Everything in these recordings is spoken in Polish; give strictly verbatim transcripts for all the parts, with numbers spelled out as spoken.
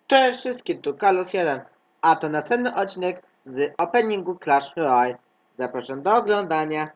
Cześć wszystkim, tu Carlos jeden, a to następny odcinek z openingu Clash Royale. Zapraszam do oglądania.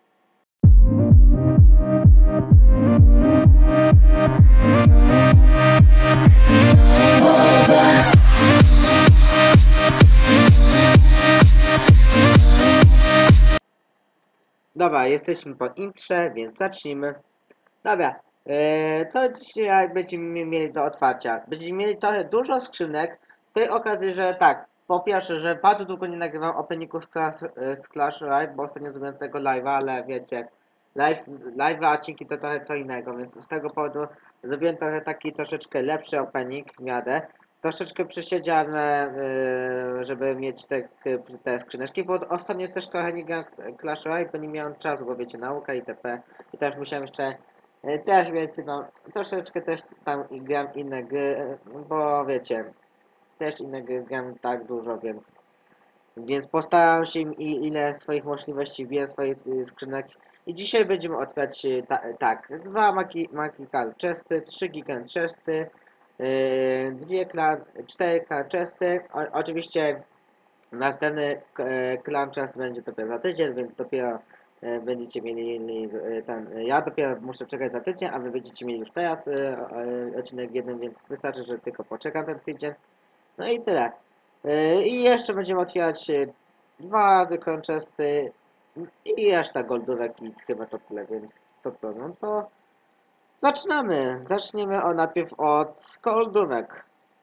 Dobra, jesteśmy po intrze, więc zacznijmy. Dobra, ee, co dzisiaj będziemy mieli do otwarcia? Będziemy mieli trochę dużo skrzynek, z tej okazji, że tak, po pierwsze, że bardzo długo nie nagrywam openingów z Clash, z Clash Royale, bo ostatnio zrobiłem tego live'a, ale wiecie, live, live a odcinki to trochę co innego, więc z tego powodu zrobiłem trochę taki troszeczkę lepszy opening w miarę. Troszeczkę przesiedziałem, yy, żeby mieć te, te skrzyneczki, bo ostatnio też trochę nie grałem Clash Royale, bo nie miałem czasu, bo wiecie, nauka itp. I też musiałem jeszcze też wiecie, no troszeczkę też tam gram inne gry, bo wiecie, też inne gry gram tak dużo, więc więc postaram się i ile swoich możliwości wbiję swoje skrzynek. I dzisiaj będziemy otwierać ta, tak, dwa Magical Chesty, trzy Gigant Chesty, yy, dwie klan, cztery Clan Chesty. O, oczywiście następny Clan Chest będzie dopiero za tydzień, więc dopiero będziecie mieli ten, ja dopiero muszę czekać za tydzień, a wy będziecie mieli już teraz odcinek jeden, więc wystarczy, że tylko poczekam ten tydzień. No i tyle. I jeszcze będziemy otwierać dwa Decon Chesty i reszta goldówek i chyba to tyle, więc to co, no to zaczynamy. Zaczniemy o, najpierw od goldówek.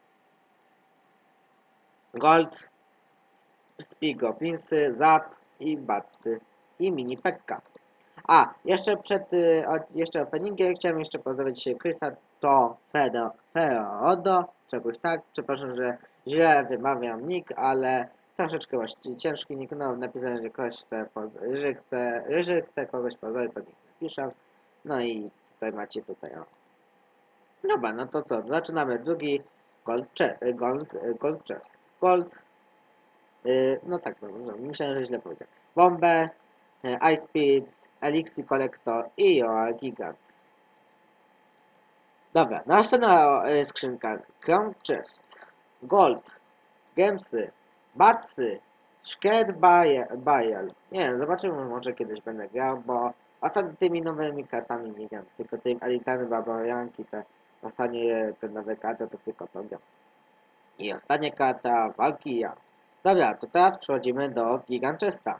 Gold, Spigo, Pinsy, Zap i Batsy i Mini Pekka. A, jeszcze przed y, jeszcze openingiem chciałem jeszcze pozdrowić Chrisa to Fedo Ferodo, czegoś tak, przepraszam, że źle wymawiam nick, ale troszeczkę właśnie ciężki nick, no napisałem, że ktoś chce, że chce, że chce kogoś pozdrowić, to niech napiszę. No i tutaj macie tutaj, o. Dobra, no to co, zaczynamy drugi gold, gold, gold chest. Gold, yy, no tak, no, myślałem, że źle powiedziałem. Bombę, Ice Speed, Elixir Collector i Royal Gigant. Dobra, następna y, skrzynka. Crown Chest, Gold, Gemsy, Batsy, Szkiet Bajal. Nie wiem, zobaczymy, może kiedyś będę grał, bo ostatnio tymi nowymi kartami nie gram, tylko tym elitarnym Barbarianki, te ostatnie te nowe karty to tylko to gram. I ostatnia karta Valkyria. Dobra, to teraz przechodzimy do Gigant Chesta.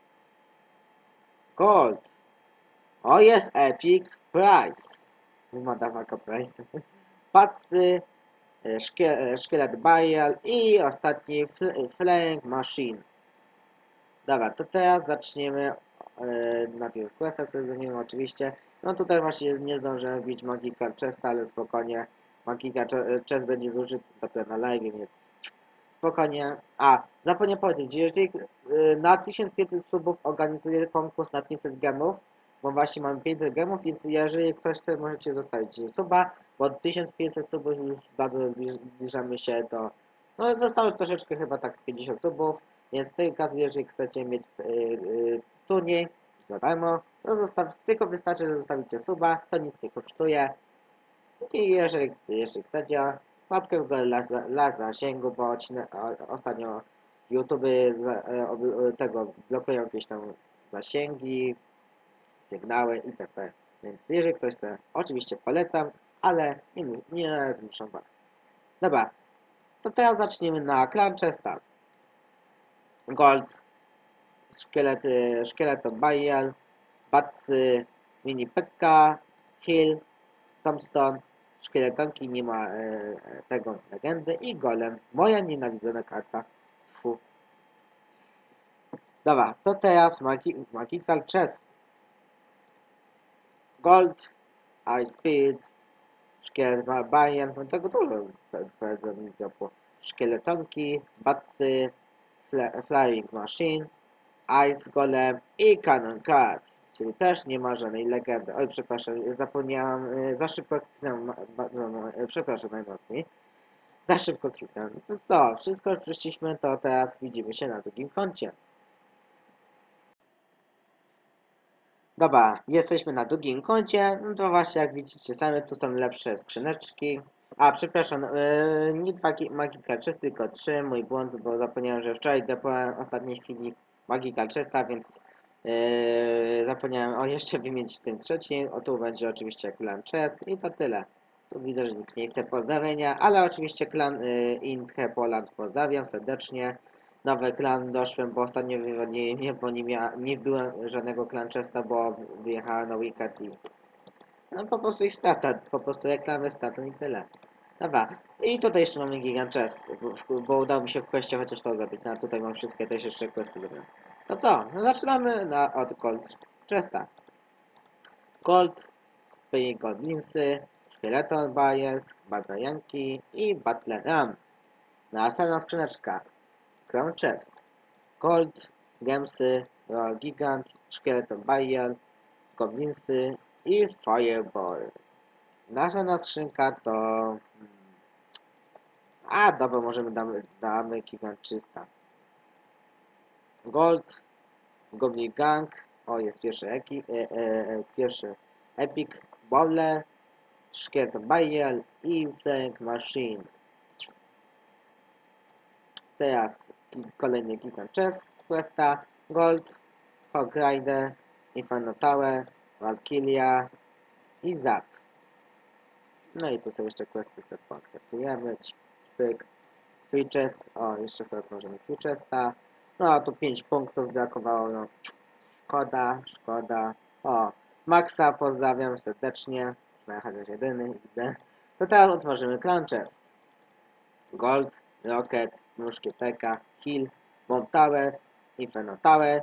Gold. O, jest Epic Price. Motherfucker Price. Patsy, Szkielet Burial i ostatni Flank Machine. Dobra, to teraz zaczniemy yy, najpierw questa sezonowego oczywiście. No tutaj właśnie nie zdążyłem wbić Magical Chesta, ale spokojnie. Magical Chest będzie zużyty dopiero na live, więc spokojnie. A, zapomniałem powiedzieć, jeżeli yy, na tysiąc pięćset subów organizuję konkurs na pięćset gemów, bo właśnie mam pięćset gemów, więc jeżeli ktoś chce, możecie zostawić suba, bo od tysiąc pięćset subów już bardzo zbliżamy się do... No zostało troszeczkę chyba tak z pięćdziesiąt subów, więc w tej okazji, jeżeli chcecie mieć yy, yy, turniej za darmo, to zostaw, tylko wystarczy, że zostawicie suba, to nic nie kosztuje. I jeżeli, jeżeli chcecie, łapkę w górę dla, dla zasięgu, bo ostatnio YouTube tego blokują jakieś tam zasięgi, sygnały itp. Więc jeżeli ktoś chce, oczywiście polecam, ale nie, nie zmuszam was. Dobra, to teraz zaczniemy na Clan Chesta. Gold, szkielety, szkieleto Bajal, Batsy, Mini Pekka, Hill, Tombstone, szkieletonki, nie ma e, tego legendy i Golem. Moja nienawidzona karta. Fu. Dobra, to teraz Magi Magical Chest. Gold, Ice Speed, Szkielet Barian, no tego dużo bardzo mi ciepło. Szkieletonki, Batsy, Flying Machine, Ice Golem i Cannon Card, czyli też nie ma żadnej legendy. Oj, przepraszam, zapomniałam, za szybko kliknąłem, przepraszam najmocniej. Za szybko kliknąłem. To co, wszystko już przeszliśmy, to teraz widzimy się na drugim koncie. Dobra, jesteśmy na drugim koncie, no to właśnie jak widzicie same, tu są lepsze skrzyneczki. A, przepraszam, yy, nie dwa Magical Chest, tylko trzy, mój błąd, bo zapomniałem, że wczoraj dopłynąłem w ostatniej chwili Magical Chesta, więc yy, zapomniałem o jeszcze wymienić tym trzecim. O, tu będzie oczywiście Clan Chest i to tyle. Tu widzę, że nikt nie chce pozdrowienia, ale oczywiście klan yy, Inthe Poland pozdrawiam serdecznie. Nowy klan doszłem, bo ostatnio wywalili mnie, bo nie, mia nie byłem żadnego Clan Chesta, bo wyjechałem na weekend i no po prostu ich strata, po prostu reklamy stracą i tyle. Dobra, i tutaj jeszcze mamy Gigant Chest, bo, bo udało mi się w questie chociaż to zrobić, no a tutaj mam wszystkie też jeszcze questy zrobione. To co? No zaczynamy na, od Gold Chesta. Gold, Spring Goblinsy, Skeleton Barriers, Barbarianki i Battle Ram. Następna skrzyneczka. Crown Chest. Gold, Gemsy, Royal Gigant, Skeleton Barrier, Goblinsy i Fireball. Następna skrzynka to... A, dobra, możemy damy, damy Gigant trzysta. Gold, Goblin Gang, o jest pierwszy, eki, e, e, pierwszy Epic, Bowler, Skeleton Barrier i Flank Machine. Teraz kolejny Gigant Chest z Questa, Gold, Hog Rider, Inferno Tower, Valkyria i Zap. No i tu są jeszcze questy, sobie poakceptujemy. Pyk. Free chest. O, jeszcze sobie otworzymy free chesta. No, a tu pięć punktów brakowało, no. Szkoda, szkoda. O, Maxa pozdrawiam serdecznie. Na chociaż jedyny, idę. To teraz otworzymy clan chest. Gold, Rocket, Muszkieteka, Hill, Bomb Tower, Inferno Tower.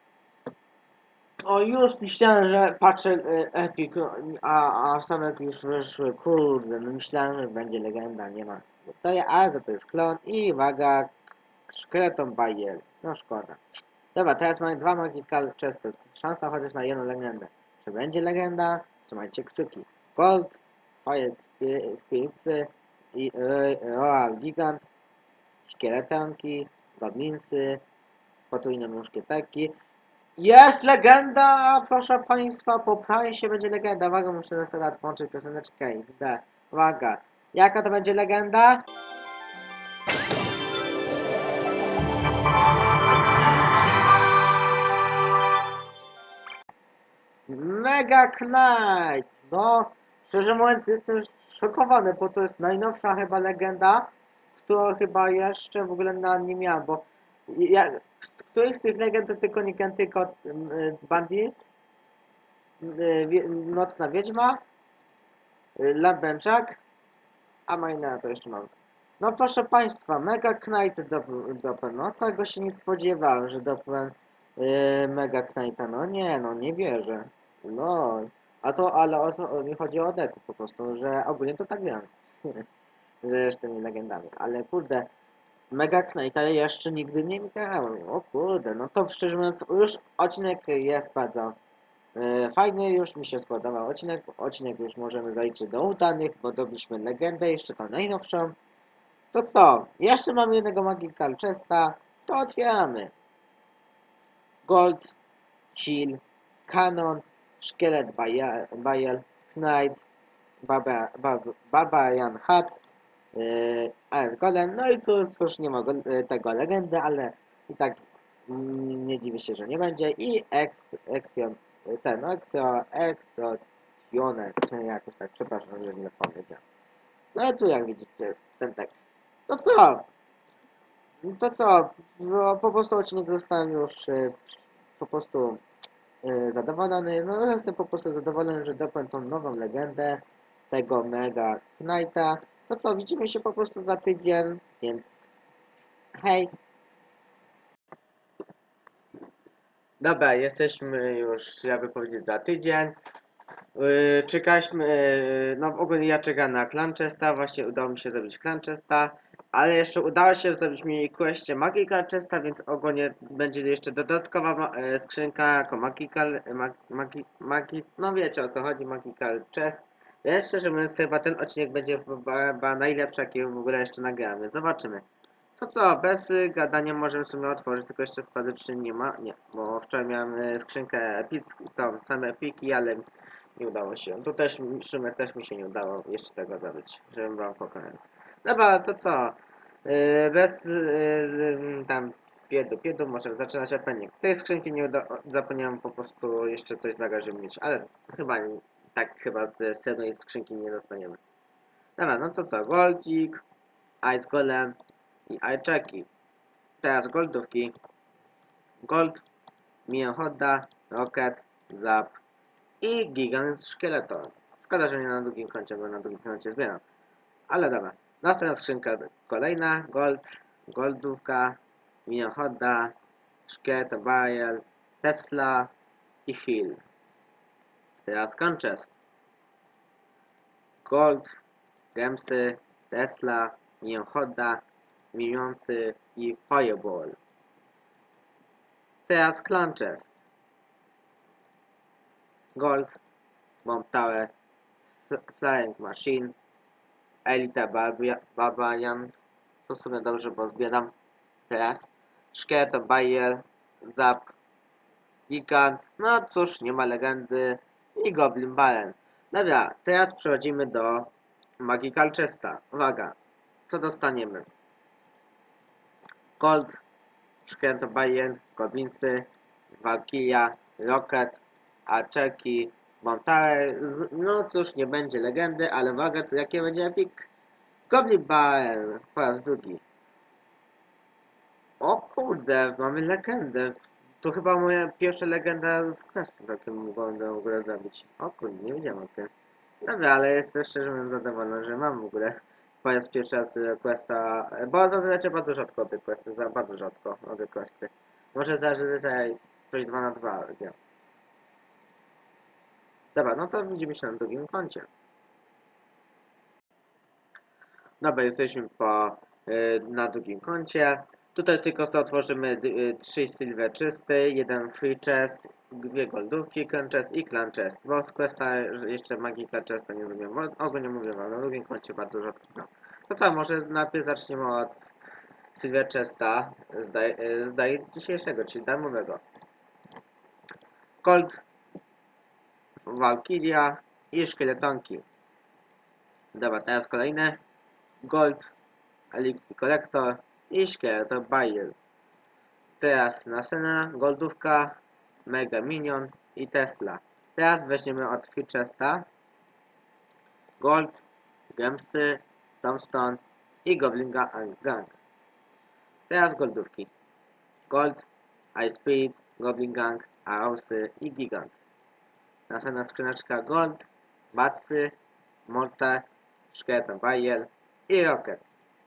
O, już myślałem, że patrzę y, Epic, no, a, a same już wyszły, kurde, no myślałem, że będzie legenda, nie ma. To ja, ale to, to jest klon i uwaga, Skeleton Barrier, no szkoda. Dobra, teraz mamy dwa Magical Chesty, szansa chociaż na jedną legendę. Czy będzie legenda? Trzymajcie kciuki. Gold, Fire Spiritsy, i y, Royal Gigant, Szkieletonki, Goblinsy, potrójne muszkieteki. Jest legenda, proszę państwa, po prawie się będzie legenda. Uwaga, muszę na sobie włączyć pioseneczkę i idę. Uwaga, jaka to będzie legenda? Mega Knight! No, szczerze mówiąc jestem szokowany, bo to jest najnowsza chyba legenda, którą chyba jeszcze w ogóle na nie miałem, bo ja, z których z tych legend to tylko nie wiem, tylko Bandit, Nocna Wiedźma, Lampęczak, a Marina to jeszcze mam. No proszę państwa, Mega Knight dopłem, no tego się nie spodziewałem, że dopłem yy, Mega Knighta, no nie, no nie wierzę. No, a to, ale o co mi chodzi o deku po prostu, że ogólnie to tak wiem. Że z tymi legendami, ale kurde, Mega Knighta jeszcze nigdy nie grałem, o kurde, no to szczerze mówiąc, już odcinek jest bardzo e, fajny, już mi się spodobał odcinek, odcinek już możemy zaliczyć do udanych, bo dobiliśmy legendę, jeszcze tą najnowszą. To co, jeszcze mam jednego Magical Chesta, to otwieramy. Gold, Shield, Canon, Szkielet Bajel, Knight, Baba, Baba, Barbarian Hat, Yy, A S Golem, no i tu cóż nie ma go, yy, tego legendy, ale i tak mm, nie dziwię się, że nie będzie. I Ex, Exion, yy, ten Exo, Exotione, czy jakoś tak, przepraszam, że źle powiedziałem. No i tu jak widzicie, ten tekst. To co? To co? No, po prostu odcinek zostałem już yy, po prostu yy, zadowolony. No jestem po prostu zadowolony, że dopłem tą nową legendę tego Mega Knighta. No co, widzimy się po prostu za tydzień, więc hej. Dobra, jesteśmy już, jakby powiedzieć, za tydzień. Yy, czekaliśmy, yy, no ogólnie ja czekam na Clan Chesta, właśnie udało mi się zrobić Clan Chesta, ale jeszcze udało się zrobić mi questie Magical Chesta, więc ogólnie będzie jeszcze dodatkowa yy, skrzynka jako Magical, mag, magi, magi, no wiecie o co chodzi, Magical Chest. Więc szczerze mówiąc, chyba ten odcinek będzie chyba najlepszy, jaki w ogóle jeszcze nagrałem, więc zobaczymy. To co, bez y, gadania możemy sobie otworzyć, tylko jeszcze sprawdzę, czy nie ma, nie, bo wczoraj miałem y, skrzynkę epicką, tą same epiki, ale Nie udało się. Tu też, w sumie też mi się nie udało jeszcze tego zrobić, żebym wam pokonał. Dobra, to co? Yy, bez yy, tam piedu, piedu może zaczynać opening. Tej skrzynki nie uda zapomniałem po prostu jeszcze coś zagrać, żeby mieć, ale chyba tak chyba z sedmej skrzynki nie dostaniemy. Dobra, no to co? Goldzik, Ice Golem i Ice Jackie. Teraz goldówki. Gold, Minion Hodda, Rocket, Zap i Gigant Szkieletor. Szkoda, że nie na drugim koncie, bo na drugim koncie zbieram. Ale dobra. Następna skrzynka kolejna. Gold, Goldówka, Minion Hodda, Szkieletor Barrier, Tesla i Heal. Teraz Conchest. Gold, Gemsy, Tesla, Minion Hodda, Minionsy i Fireball. Teraz Clan Chest. Gold, Bomb Tower, Flying Machine, Elite Barbarians. To w sumie dobrze, bo zbieram teraz. Szkieletor Barrier, Zap, Gigant. No cóż, nie ma legendy. I Goblin Baron. Dobra, teraz przechodzimy do Magical Chesta. Uwaga, co dostaniemy? Gold, Szkieletor Barrier, Goblinsy, Valkyria, Rocket, Archerki, Montare. No cóż, nie będzie legendy, ale uwaga, to jakie będzie epic? Goblin Baron po raz drugi. O kurde, mamy legendę. To chyba moja pierwsza legenda z questu, taką mogłem w ogóle zrobić. O kurde, nie wiedziałem o tym. Dobra, ale jestem szczerze mówiąc zadowolony, że mam w ogóle po raz pierwszy raz questa, bo zazwyczaj bardzo rzadko robię questy, za bardzo rzadko robię questy. Może zazwyczaj coś dwa na dwa robię. Dobra, no to widzimy się na drugim koncie. Dobra, jesteśmy po, yy, na drugim koncie. Tutaj tylko co otworzymy yy, trzy silver czysty, jeden free chest, dwie goldówki, clan chest i clan chest. Bo z questa jeszcze magical chesta nie zrobiłem, bo ogólnie mówię wam, na drugim koncie bardzo rzadko. No. To co, może najpierw zaczniemy od silver chesta z, daj, yy, z daj dzisiejszego, czyli darmowego. Gold, Valkyria i szkieletonki. Dobra, teraz kolejne. Gold, Elixir Collector i Szkieletor Barrier. Teraz następna goldówka, Mega Minion i Tesla. Teraz weźmiemy od Free Chesta Gold, Gemsy, Tombstone i Goblin Gang. Teraz goldówki. Gold, Ice Speed, Goblin Gang, Arrowsy i Gigant. Następna skrzyneczka Gold, Batsy, Mortar, Szkieletor Barrier i Rocket.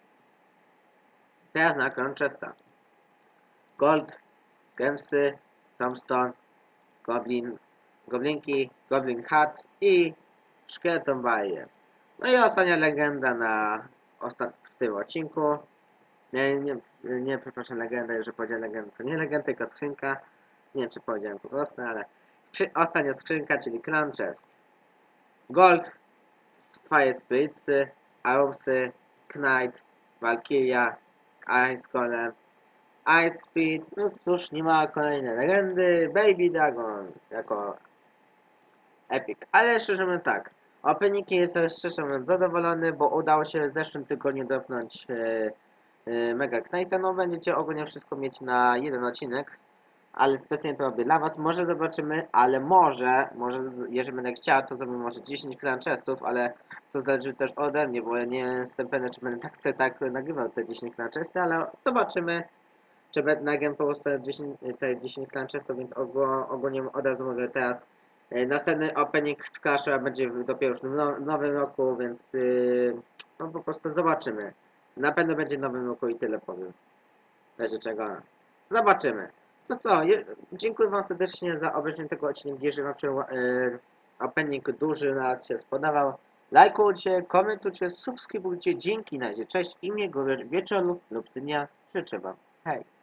Teraz na Clan Chesta. Gold, Gemsy, Tombstone, Goblin, Goblinki, Goblin Hat i Szkieletor Barrier. No i ostatnia legenda na ostat w tym odcinku. Nie, nie, nie, przepraszam, legenda, że powiedziałem legendę, to nie legenda, tylko skrzynka. Nie wiem, czy powiedziałem to proste, ale skrzy ostatnia skrzynka, czyli Clan Chest. Gold, Fire Spiritsy, Arrowsy, Knight, Valkyria, Ice Golem, Ice Speed, no cóż, nie ma kolejnej legendy, Baby Dragon jako epic. Ale szczerze mówiąc tak, openiki jestem szczerze mówiąc zadowolony, bo udało się w zeszłym tygodniu dopnąć e, e, Mega Knighta. No będziecie ogólnie wszystko mieć na jeden odcinek, ale specjalnie to robię dla was. Może zobaczymy, ale może, może jeżeli będę chciał, to zrobię może dziesięć clan chestów, ale to zależy też ode mnie, bo ja nie jestem pewny, czy będę tak sobie tak nagrywał te dziesięć clan chesty, ale zobaczymy. Czy będę nagram po prostu dziesięć, te dziesięć clan chestów, więc ogólnie od razu mówię teraz. Następny opening z Clasha będzie dopiero już w nowym roku, więc yy, no po prostu zobaczymy. Na pewno będzie w nowym roku i tyle powiem. W razie czego. Zobaczymy. No co, dziękuję wam serdecznie za obejrzenie tego odcinka. Jeżeli wam się yy, opening duży na się spodobał, lajkujcie, komentujcie, subskrybujcie. Dzięki na razie. Cześć i miłego wieczoru lub dnia. Życzę wam. Hej.